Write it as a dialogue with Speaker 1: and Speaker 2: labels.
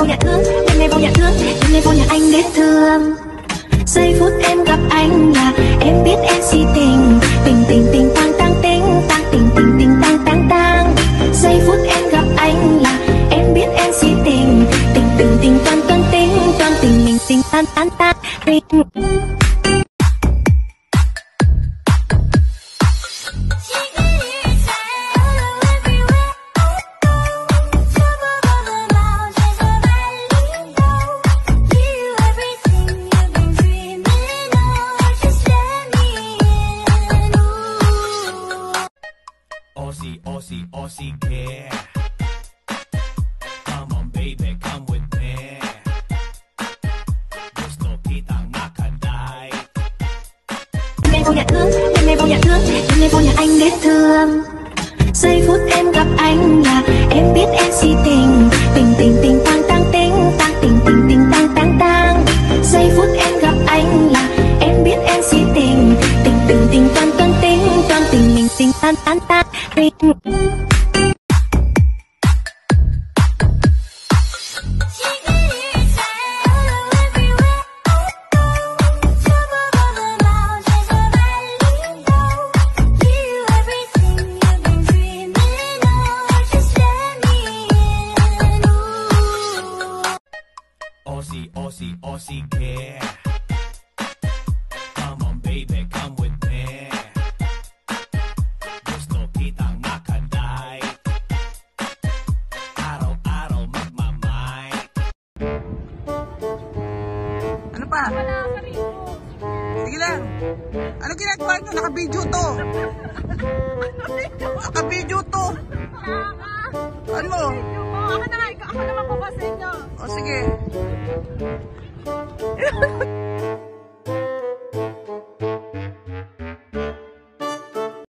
Speaker 1: vô nhà thương, đêm nay vô nhà thương, đêm nay vô nhà anh để thương. Giây phút em gặp anh là em biết em si tình, tình tình tình tang tang tình, tang tình tình tình tang tang tang. Giây phút em gặp anh là em biết em si tình, tình tình tình toan toan tình mình tình tan tan tan tình.
Speaker 2: Aussie care. Come on baby, come with me. Gusto kitang makadai.
Speaker 1: Đêm nay vô nhà thương, đêm nay vô nhà thương, đêm nay vô nhà anh để thương. Giây phút em gặp anh là em biết em si tình, tình tình tình tang tang tình, tang tình tình tình tang tang tang. Giây phút em gặp anh là em biết em si tình, tình tình tình toan tình mình tình tan tan tan tình.
Speaker 2: Aussie care. Come on baby, come with me. Gusto kitang makadai. Araw-araw magmamay.
Speaker 3: Ano pa? Sige lang. Ano ginagawa nyo? Naka-video to. Naka-video to. Ano?
Speaker 4: Ako naman po ba sa inyo?
Speaker 3: O sige.